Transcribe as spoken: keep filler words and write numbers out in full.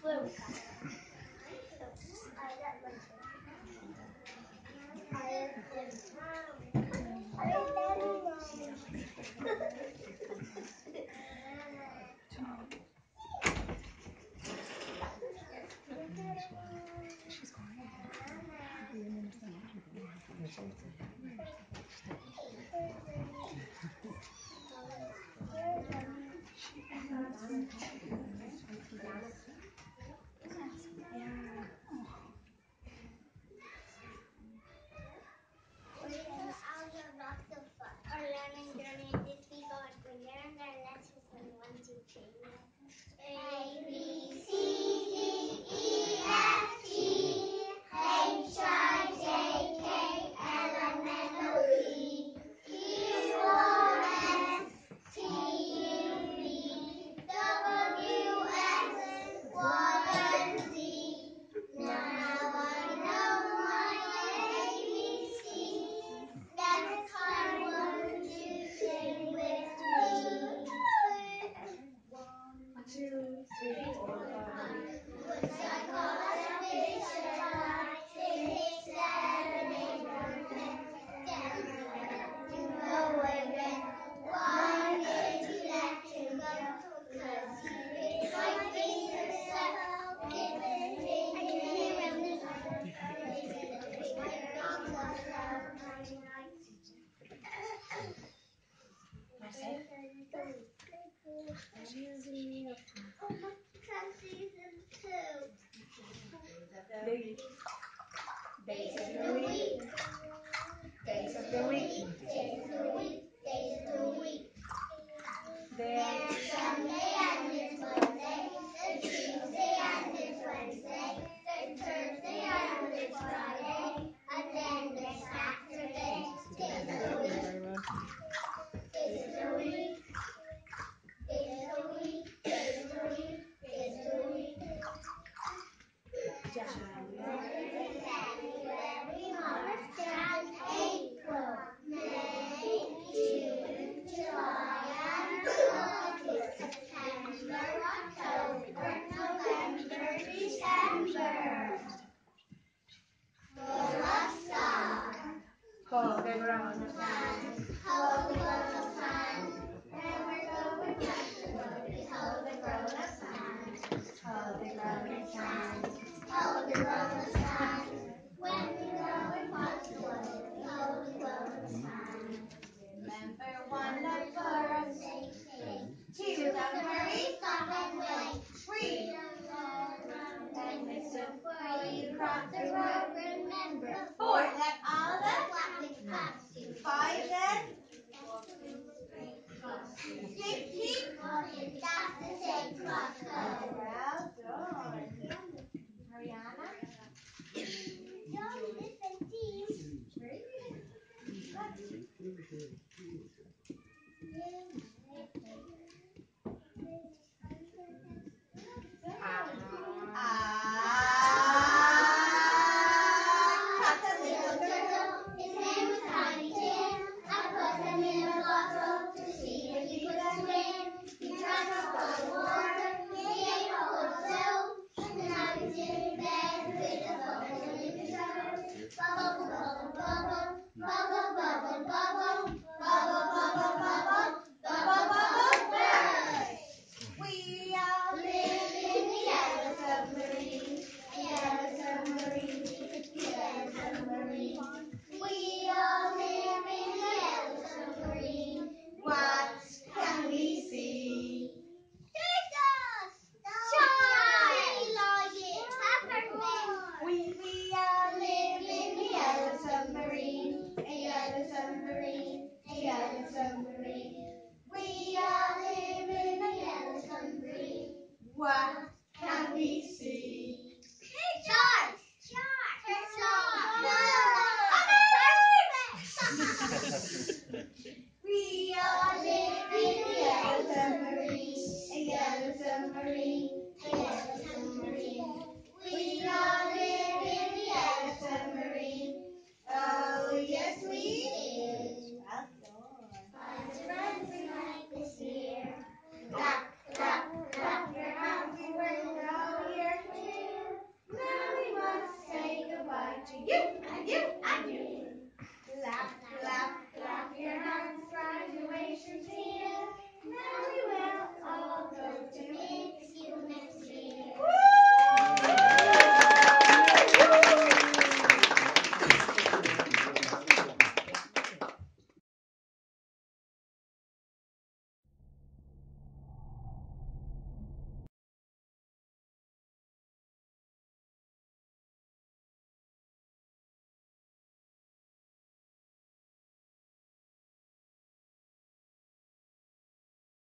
Days of the week. Days of the week. Days of the week. Days of the week. There's Sunday and it's Monday. There's Tuesday and it's Wednesday. There's Thursday and it's Friday. And then there's Saturday. Days of the week. Days of the week. Days of the week. Days of the week. Days of the week. January, February, March, April, May, June, July, and August, September, October, November, December. Full of sun. Hold the grown up hand. Hold the grown up hand. And we're going to hold the grown up hand. Hold the grown up hand. Hold the grown-up's hand. When we go and watch the world, we hold the grown-up's hand. Remember, one, look for a safe day. Two, don't hurry, stop and wait. Three, don't go around and mix up before you cross the road. Remember, four, let all the flapping pass you. Five, then six, keep walking, that's the same crossroad. Well done. Mariana? John, different teams. Ah. Caught a little turtle. His name was Tiny Tim. I put him in a bottle to see if he could swim. He drank up all the water. He ate all the soap. And now he's in bed with a bubble in his throat. Bubble, bubble, bubble. Bubble, bubble, bubble. Bubble, bubble, bubble. Bubble, bubble, burst. We all live in the yellow submarine. A yellow submarine. Yellow submarine. We all live in the yellow submarine. What can we see? Jesus! Shine! We, we all live in the yellow submarine. A yellow submarine. A yellow submarine. We all live in a yellow submarine. What can we see? Sharks! Sharks! Sharks! We all live in a yellow submarine. A yellow submarine. A yellow submarine. We all live in a yellow submarine. Oh, yes, we do. Well done. It's Wednesday night this year. Clap, clap, clap your hands. We were back to you.